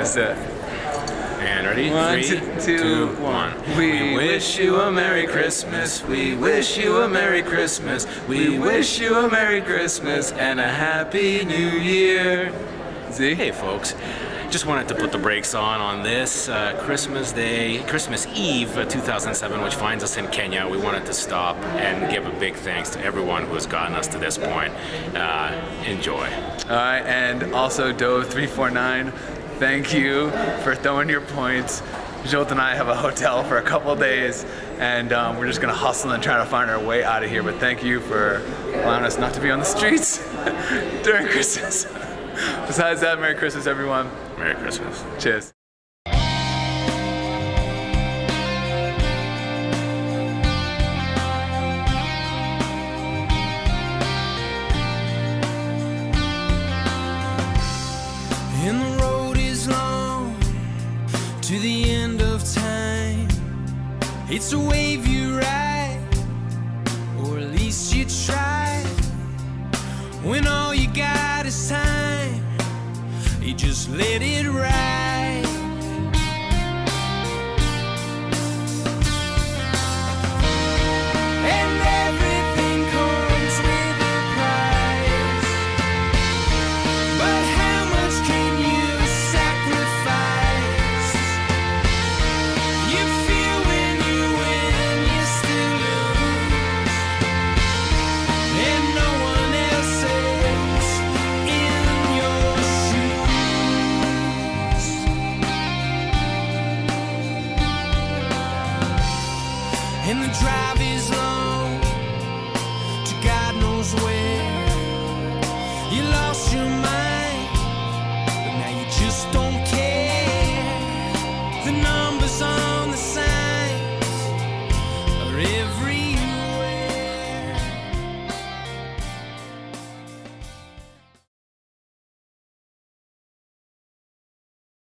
That's it. And ready? One, 3, 2, 1. We wish you a Merry Christmas. We wish you a Merry Christmas. We wish you a Merry Christmas and a Happy New Year. See? Hey folks, just wanted to put the brakes on this Christmas Eve 2007, which finds us in Kenya. We wanted to stop and give a big thanks to everyone who has gotten us to this point. Enjoy. Alright, and also Dove349, thank you for throwing your points. Jolt and I have a hotel for a couple days, and we're just gonna hustle and try to find our way out of here. But thank you for allowing us not to be on the streets during Christmas. Besides that, Merry Christmas, everyone. Merry Christmas. Cheers. And the road is long to the end of time. It's a wave you ride, or at least you try. When all you got is time, you just let it ride.